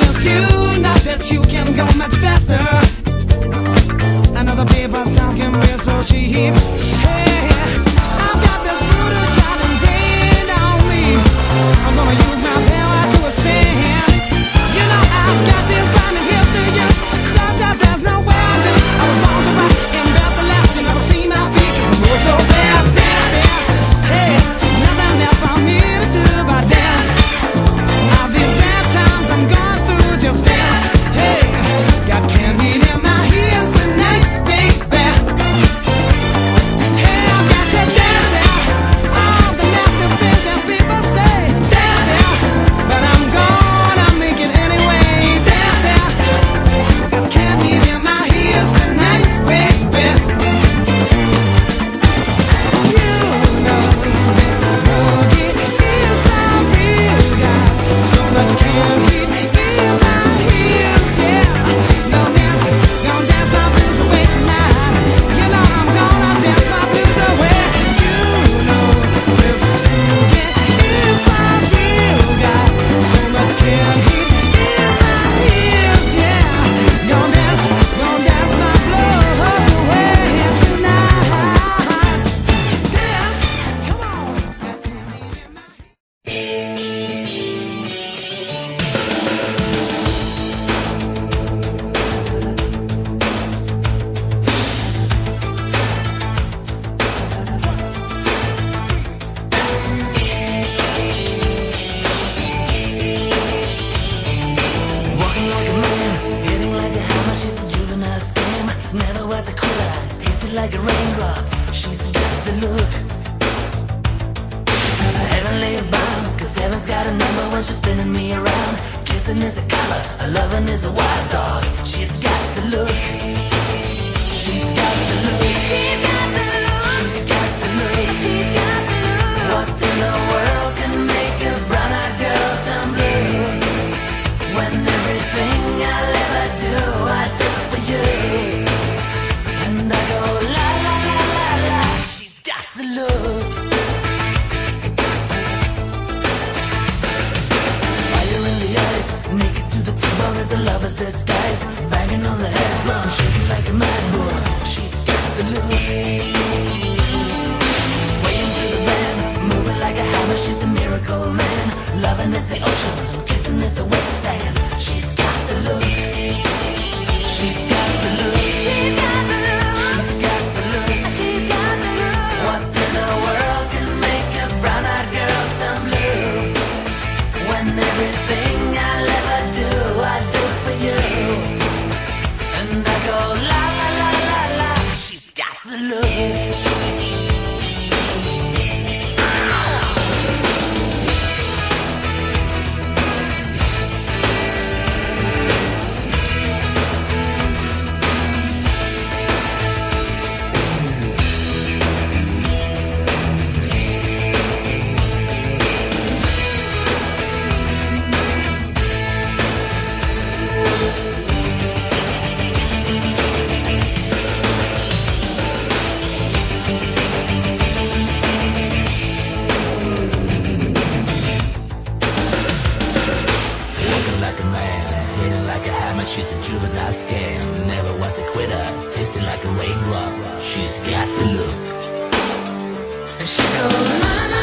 just you, not that you can go much faster. I know the people's time can be so cheap. Hey, I've got this voodoo child ingrained on me. I'm gonna use my power to ascend. You know I've got this blinding gifts to use, such that there's no way I lose. I was born to rock and built to last. You never see my feet 'cause I move so fast. Dancing, hey, nothing left for me to do but dance. All these bad times I'm going through, just dance. Hey, got candy in my ears tonight, baby. Hey, I've got to dance out all the nasty things that people say. Dance out, but I'm gonna make it anyway. Dance out, got candy in my ears tonight, baby. You know this boogie is my real guy. So much candy in my ears, yeah. Gonna dance my blues away tonight. You know I'm gonna dance my blues away. You know this boogie is my real guy. So much candy in my ears, yeah. Gonna dance my blues away tonight. Dance, come on. Got candy in my Walking like a man, hitting like a hammer. She's a juvenile scam. Never was a quitter, tasted like a raindrop. She's got the look. Heavenly bound, 'cause heaven's got a number when she's spinning me around. Kissing is a color, a loving is a wild dog. She's got the look. She's got the look. She's got the look. She's got the look. She's got the look. What in the world can make a brown-eyed girl turn blue? When everything I'll ever do, I do for you. And I go la la la la la. She's got the look. Fire in the eyes, naked to the bone as a lover's disguise. Banging on the head drum, shaking like a mad bull. She's got the look. Swaying to the band, moving like a hammer. She's a miracle man. Loving is the ocean, kissing is the wet sand. She's got the look. She's got the look. She's got the look. She's got the look. She's got the look. What in the world can make a brown-eyed girl turn blue? When everything I'll ever do, I do for you. And I go la la la la la. She's got the look. She's a juvenile scam, never was a quitter, tasted like a raindrop. She's got the look. And she goes, na na